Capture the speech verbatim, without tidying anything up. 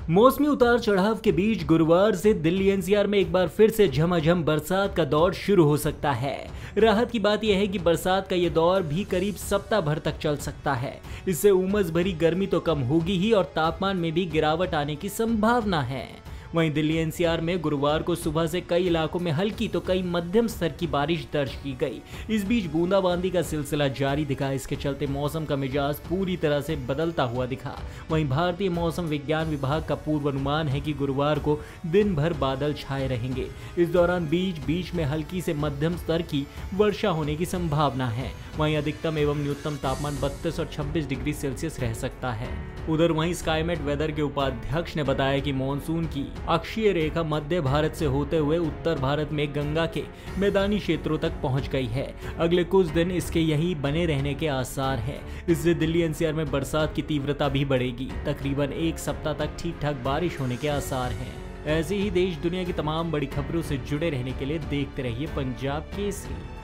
मौसमी उतार चढ़ाव के बीच गुरुवार से दिल्ली एनसीआर में एक बार फिर से झमाझम बरसात का दौर शुरू हो सकता है। राहत की बात यह है कि बरसात का ये दौर भी करीब सप्ताह भर तक चल सकता है। इससे उमस भरी गर्मी तो कम होगी ही और तापमान में भी गिरावट आने की संभावना है। वहीं दिल्ली एनसीआर में गुरुवार को सुबह से कई इलाकों में हल्की तो कई मध्यम स्तर की बारिश दर्ज की गई। इस बीच बूंदाबांदी का सिलसिला जारी दिखा। इसके चलते मौसम का मिजाज पूरी तरह से बदलता हुआ दिखा। वहीं भारतीय मौसम विज्ञान विभाग का पूर्वानुमान है कि गुरुवार को दिन भर बादल छाए रहेंगे। इस दौरान बीच बीच में हल्की से मध्यम स्तर की वर्षा होने की संभावना है। वहीं अधिकतम एवं न्यूनतम तापमान बत्तीस और छब्बीस डिग्री सेल्सियस रह सकता है। उधर वहीं स्काईमेट वेदर के उपाध्यक्ष ने बताया कि मानसून की अक्षीय रेखा मध्य भारत से होते हुए उत्तर भारत में गंगा के मैदानी क्षेत्रों तक पहुंच गई है। अगले कुछ दिन इसके यही बने रहने के आसार हैं। इससे दिल्ली एनसीआर में बरसात की तीव्रता भी बढ़ेगी। तकरीबन एक सप्ताह तक ठीक ठाक बारिश होने के आसार हैं। ऐसे ही देश दुनिया की तमाम बड़ी खबरों से जुड़े रहने के लिए देखते रहिए पंजाब केसरी।